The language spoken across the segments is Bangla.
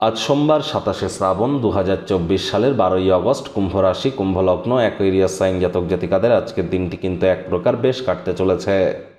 আজ সোমবার 27শে শ্রাবণ 2024 সালের 12ই আগস্ট। কুম্ভ রাশি, কুম্ভ লগ্ন, অ্যাকুয়ারিয়াস সাইন জাতক জাতিকাদের আজকের দিনটি কিন্তু এক প্রকার বেশ কাটতে চলেছে।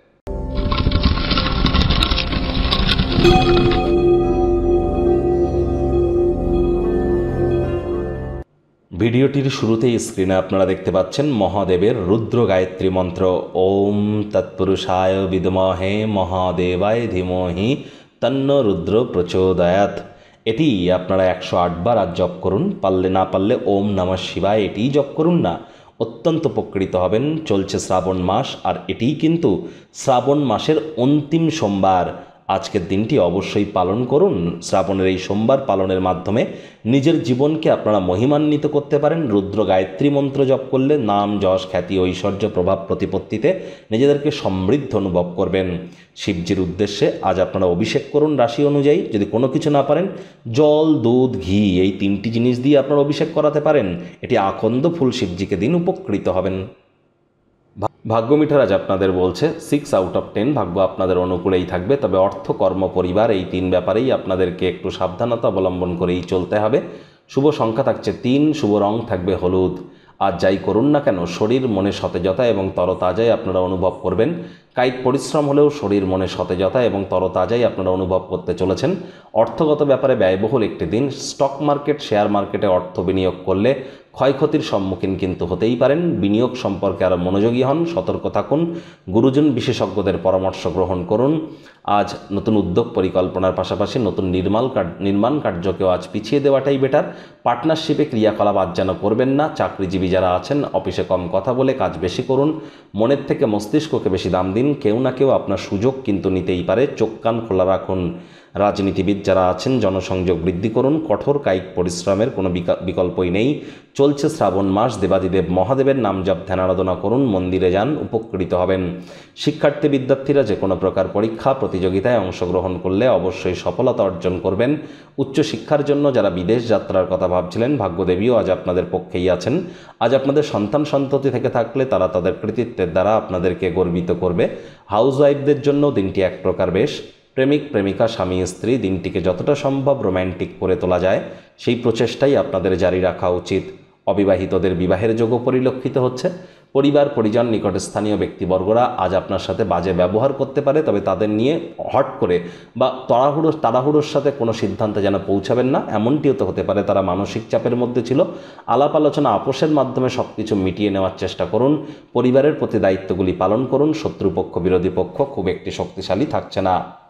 ভিডিওটির শুরুতেই স্ক্রিনে আপনারা দেখতে পাচ্ছেন মহাদেবের রুদ্র গায়ত্রী মন্ত্র। ওম তৎপুরুষায় বিদ্মহে মহাদেবায় ধীমহি তন্ন রুদ্র প্রচোদয়াৎ। এটি আপনারা 108 বার আজ জপ করুন। পারলে না পারলে ওম নমঃ শিবায় এটিই জপ করুন না, অত্যন্ত উপকৃত হবেন। চলছে শ্রাবণ মাস, আর এটিই কিন্তু শ্রাবণ মাসের অন্তিম সোমবার। আজকের দিনটি অবশ্যই পালন করুন। শ্রাবণের এই সোমবার পালনের মাধ্যমে নিজের জীবনকে আপনারা মহিমান্বিত করতে পারেন। রুদ্র গায়ত্রী মন্ত্র জপ করলে নাম, যশ, খ্যাতি, ঐশ্বর্য, প্রভাব প্রতিপত্তিতে নিজেদেরকে সমৃদ্ধ অনুভব করবেন। শিবজির উদ্দেশ্যে আজ আপনারা অভিষেক করুন রাশি অনুযায়ী। যদি কোনো কিছু না পারেন, জল, দুধ, ঘি এই তিনটি জিনিস দিয়ে আপনারা অভিষেক করাতে পারেন। এটি আকন্দ ফুল শিবজিকে দিন, উপকৃত হবেন। ভাগ্য মিটার আজ আপনাদের বলছে 6 আউট অফ 10 ভাগ্য আপনাদের অনুকূলেই থাকবে। তবে অর্থ, কর্ম, পরিবার এই তিন ব্যাপারেই আপনাদেরকে একটু সাবধানতা অবলম্বন করেই চলতে হবে। শুভ সংখ্যা থাকছে 3, শুভ রং থাকবে হলুদ। আজ যাই করুন না কেন, শরীর মনে সতেজতা এবং তরতাজাই আপনারা অনুভব করবেন। কায়িক পরিশ্রম হলেও শরীর মনে সতেজতা এবং তরতাজাই আপনারা অনুভব করতে চলেছেন। অর্থগত ব্যাপারে ব্যয়বহুল একটি দিন। স্টক মার্কেট, শেয়ার মার্কেটে অর্থ বিনিয়োগ করলে ক্ষয়ক্ষতির সম্মুখীন কিন্তু হতেই পারেন। বিনিয়োগ সম্পর্কে আরও মনোযোগী হন, সতর্ক থাকুন, গুরুজন বিশেষজ্ঞদের পরামর্শ গ্রহণ করুন। আজ নতুন উদ্যোগ পরিকল্পনার পাশাপাশি নতুন নির্মাণ কার্যকেও আজ পিছিয়ে দেওয়াটাই বেটার। পার্টনারশিপে ক্রিয়াকলাপ আজ যেন করবেন না। চাকরিজীবী যারা আছেন, অফিসে কম কথা বলে কাজ বেশি করুন। মনের থেকে মস্তিষ্ককে বেশি দাম দিন। কেউ না কেউ আপনার সুযোগ কিন্তু নিতেই পারে, চোখ কান খোলা রাখুন। রাজনীতিবিদ যারা আছেন, জনসংযোগ বৃদ্ধি করুন। কঠোর কায়িক পরিশ্রমের কোনো বিকল্পই নেই। চলছে শ্রাবণ মাস, দেবাদিদেব মহাদেবের নাম জপ ধ্যান আরাধনা করুন, মন্দিরে যান, উপকৃত হবেন। শিক্ষার্থী বিদ্যার্থীরা যে কোনো প্রকার পরীক্ষা প্রতিযোগিতায় অংশগ্রহণ করলে অবশ্যই সফলতা অর্জন করবেন। উচ্চশিক্ষার জন্য যারা বিদেশ যাত্রার কথা ভাবছিলেন, ভাগ্যদেবীও আজ আপনাদের পক্ষেই আছেন। আজ আপনাদের সন্তান সন্ততি থেকে থাকলে তারা তাদের কৃতিত্বের দ্বারা আপনাদেরকে গর্বিত করবে। হাউসওয়াইফদের জন্য দিনটি এক প্রকার বেশ। প্রেমিক প্রেমিকা, স্বামী স্ত্রী দিনটিকে যতটা সম্ভব রোম্যান্টিক করে তোলা যায় সেই প্রচেষ্টাই আপনাদের জারি রাখা উচিত। অবিবাহিতদের বিবাহের যোগও পরিলক্ষিত হচ্ছে। পরিবার পরিজন, নিকটস্থানীয় ব্যক্তিবর্গরা আজ আপনার সাথে বাজে ব্যবহার করতে পারে, তবে তাদের নিয়ে হট করে বা তাড়াহুড়োর সাথে কোনো সিদ্ধান্তে যেন পৌঁছাবেন না। এমনটিও তো হতে পারে তারা মানসিক চাপের মধ্যে ছিল। আলাপ আলোচনা, আপোষের মাধ্যমে সব কিছু মিটিয়ে নেওয়ার চেষ্টা করুন। পরিবারের প্রতি দায়িত্বগুলি পালন করুন। শত্রুপক্ষ, বিরোধী পক্ষ খুব একটি শক্তিশালী থাকছে না।